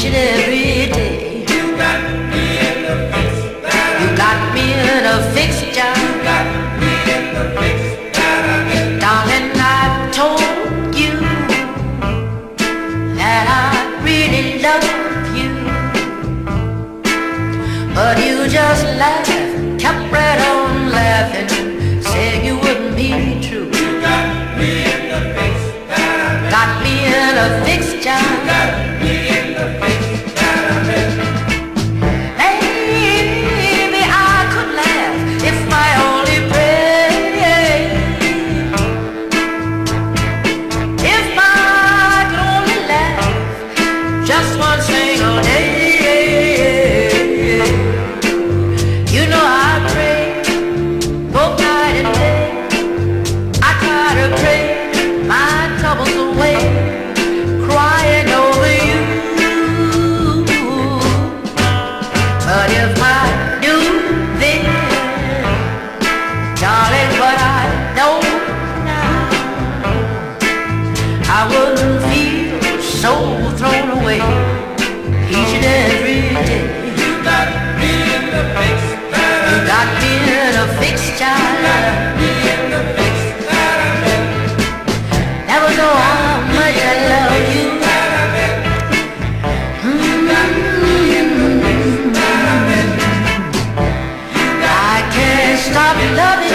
and every day. You got me in a fix. You got me in a fix, John. You got me in a fix that I'm in. Darling, I've told you that I really love you, but you just laughed, kept right on laughing, said you wouldn't be true. You got me in a fix that I'm in. Got me in a fix, John. You got me in a fix that I'm in. Maybe I could laugh if I only prayed. If I could only laugh just one single day. You know I pray both night and day. I try to pray my troubles away, crying over you. But if I knew then, darling, what I know now, I wouldn't feel so thrown away each and every day. You got me in the fix. You got me in a fix, child. You got me in the fix that I'm in. Never know how much I love you. I can't stop loving